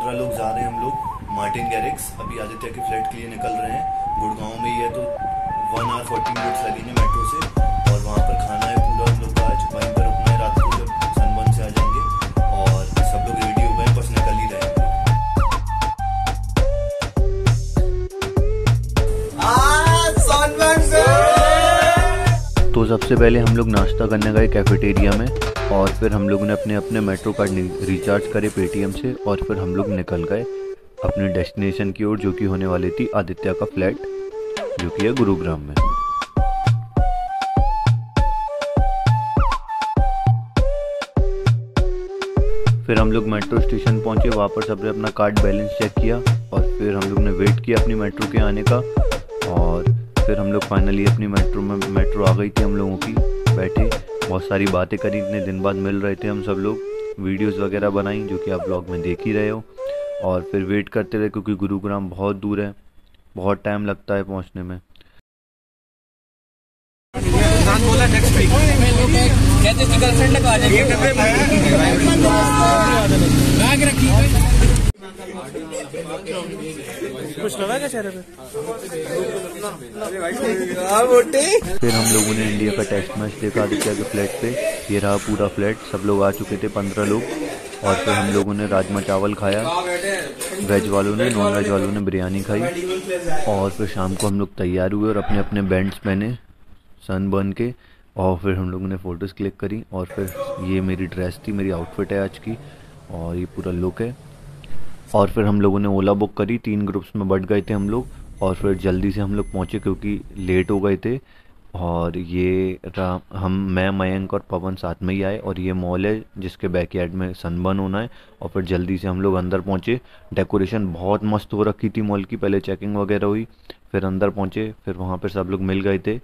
15 लोग जा रहे हैं हम लोग मार्टिन गैरिक्स। अभी आदित्य के फ्लैट के लिए निकल रहे हैं। गुड़गांव में ही है तो 1 आवर 40 मिनट्स लगेंगे मेट्रो से, और वहाँ पर खाना है पूरा हम लोग का आज। वहीं पर रुकना है रात को, जब सनबर्न से आ जाएंगे। और सब लोग रेडी हो गए, बस निकल ही रहे हैं। तो सबसे पहले हम लोग नाश्ता करने गए कैफेटेरिया में, और फिर हम लोगों ने अपने अपने मेट्रो कार्ड रिचार्ज करे पेटीएम से, और फिर हम लोग निकल गए अपने डेस्टिनेशन की ओर, जो कि होने वाली थी आदित्य का फ्लैट, जो कि है गुरुग्राम में। फिर हम लोग मेट्रो स्टेशन पहुंचे, वहाँ पर सबने अपना कार्ड बैलेंस चेक किया, और फिर हम लोग ने वेट किया अपनी मेट्रो के आने का। और फिर हम लोग फाइनली अपनी मेट्रो आ गई थी हम लोगों की। बैठे बहुत सारी बातें करी, इतने दिन बाद मिल रहे थे हम सब लोग। वीडियोस वगैरह बनाई, जो कि आप ब्लॉग में देख ही रहे हो। और फिर वेट करते रहे, क्योंकि गुरुग्राम बहुत दूर है, बहुत टाइम लगता है पहुंचने में। कुछ लगा क्या चेहरे पे? फिर हम लोगों ने इंडिया का टेस्ट मैच देखा आदित्य के फ्लैट पे। ये रहा पूरा फ्लैट, सब लोग आ चुके थे 15 लोग। और फिर हम लोगों ने राजमा चावल खाया, वेज वालों ने, नॉन वेज वालों ने बिरयानी खाई। और फिर शाम को हम लोग तैयार हुए और अपने अपने बैंड्स पहने सनबर्न के, और फिर हम लोगों ने फ़ोटोज़ क्लिक करी। और फिर ये मेरी ड्रेस थी, मेरी आउटफिट है आज की, और ये पूरा लुक है। और फिर हम लोगों ने ओला बुक करी, 3 ग्रुप्स में बट गए थे हम लोग, और फिर जल्दी से हम लोग पहुँचे क्योंकि लेट हो गए थे। और ये मैं, मयंक और पवन साथ में ही आए, और ये मॉल है जिसके बैकयार्ड में सनबर्न होना है। और फिर जल्दी से हम लोग अंदर पहुँचे। डेकोरेशन बहुत मस्त हो रखी थी मॉल की, पहले चेकिंग वगैरह हुई, फिर अंदर पहुँचे, फिर वहाँ पर सब लोग मिल गए थे।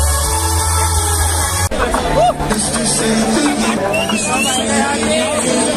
Just to say